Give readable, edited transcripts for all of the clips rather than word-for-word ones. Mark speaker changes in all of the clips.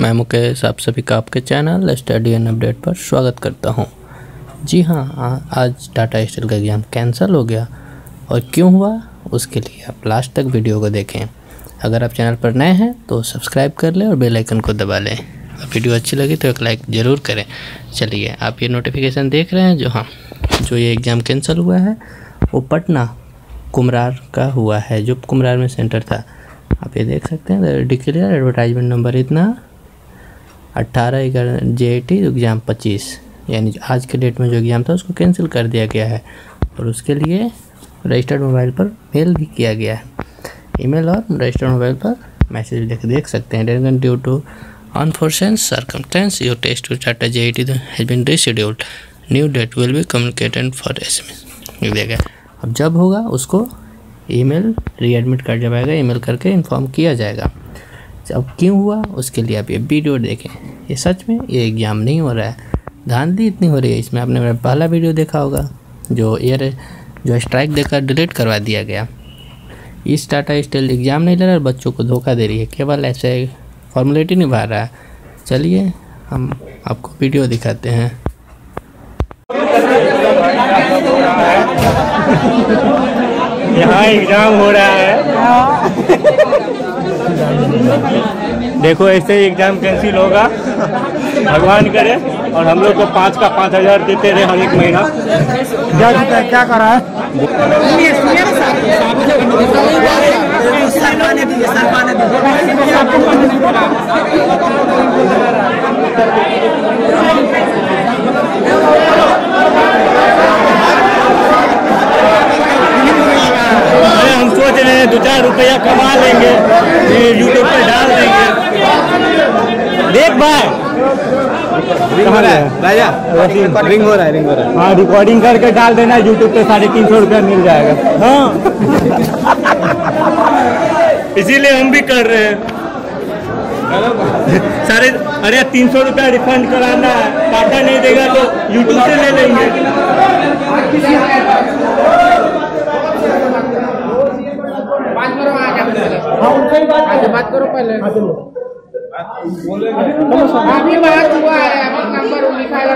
Speaker 1: मैं मुकेश आप सभी का आपके चैनल स्टडी एंड अपडेट पर स्वागत करता हूं। जी हां, आज टाटा स्टील का एग्ज़ाम कैंसिल हो गया और क्यों हुआ उसके लिए आप लास्ट तक वीडियो को देखें। अगर आप चैनल पर नए हैं तो सब्सक्राइब कर लें और बेल आइकन को दबा लें। वीडियो अच्छी लगी तो एक लाइक ज़रूर करें। चलिए, आप ये नोटिफिकेशन देख रहे हैं जो ये एग्ज़ाम कैंसिल हुआ है वो पटना कुमरार का हुआ है, जो कुमरार में सेंटर था। आप ये देख सकते हैं डिक्लेयर एडवर्टाइजमेंट नंबर इतना 18/11 JAT एग्ज़ाम 25, यानी आज के डेट में जो एग्ज़ाम था उसको कैंसिल कर दिया गया है और उसके लिए रजिस्टर्ड मोबाइल पर मेल भी किया गया है। ईमेल और रजिस्टर्ड मोबाइल पर मैसेज देख सकते हैं। Due to unfortunate circumstance your test to Tata JAT has been rescheduled, new date will be communicated for SMS। देखा, अब जब होगा उसको ईमेल रीएडमिट कर जब आएगा ईमेल करके इन्फॉर्म किया जाएगा। अब क्यों हुआ उसके लिए आप ये वीडियो देखें। ये सच में ये एग्ज़ाम नहीं हो रहा है, धांधली इतनी हो रही है इसमें। आपने मेरा पहला वीडियो देखा होगा जो स्ट्राइक देकर डिलीट करवा दिया गया। इस टाटा स्टील एग्ज़ाम नहीं ले रहा और बच्चों को धोखा दे रही है, केवल ऐसे फॉर्मेलिटी निभा रहा है। चलिए हम आपको वीडियो दिखाते हैं।
Speaker 2: यहाँ एग्जाम हो रहा है। देखो ऐसे ही एग्जाम कैंसिल होगा, भगवान करे। और हम लोग को 5 का 5,000 देते रहे हर एक महीना। क्या कर रहा है? हम सोच रहे हैं 2-4 रुपया कमा लेंगे, यूट्यूब पे डाल देंगे। देख भाई, रिंग हो रहा है। हाँ, रिकॉर्डिंग करके डाल देना यूट्यूब पे, 350 रुपया मिल जाएगा। हाँ इसीलिए हम भी कर रहे हैं। अरे 300 रुपया रिफंड कराना है, टाटा नहीं देगा तो यूट्यूब से ले लेंगे।
Speaker 3: बात करो पहले। अभी बात हुआ है, अभी नंबर लिखा है।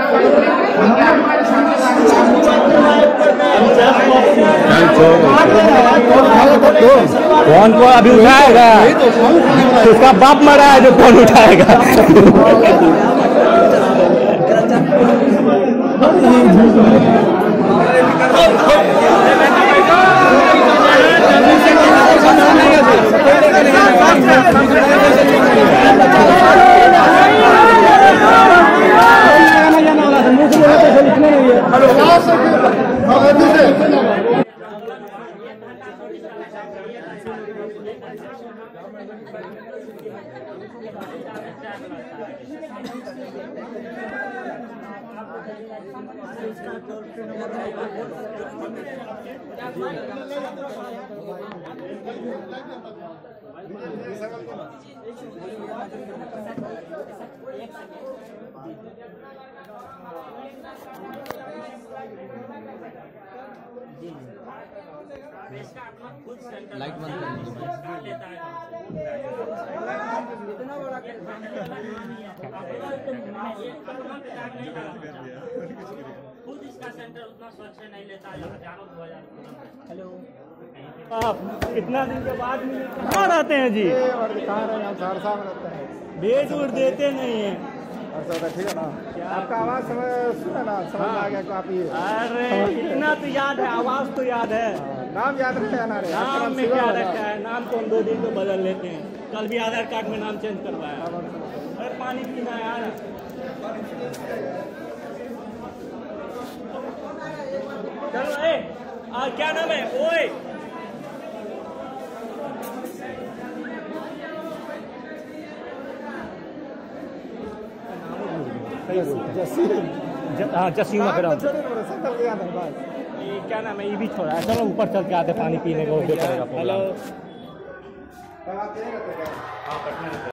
Speaker 2: फोन को अभी उठाएगा तो उसका बाप मरा है जो फोन उठाएगा।
Speaker 1: लाइट बंद कर
Speaker 4: खुद इसका सेंटर उतना स्वच्छ नहीं लेता है। हेलो,
Speaker 2: आप कितना दिन के बाद मिले? कहाँ रहते हैं जी?
Speaker 5: सहरसा में रहते हैं।
Speaker 2: भेज उड़ देते नहीं है।
Speaker 5: ठीक है ना, आपका आवाज सुना ना, समझ आ गया काफी।
Speaker 2: अरे इतना तो याद है, आवाज तो याद है,
Speaker 5: नाम याद रखा है ना?
Speaker 2: नाम में क्या रखा है? नाम तो हम 2 दिन तो बदल लेते हैं। कल भी आधार कार्ड में नाम चेंज करवाया। अरे पानी पीना यार। चलो, क्या नाम है? ओए जसीम अकरम। क्या नाम है? ये भी छोड़ा है। चलो ऊपर चल के आते, पानी पीने को। हेलो।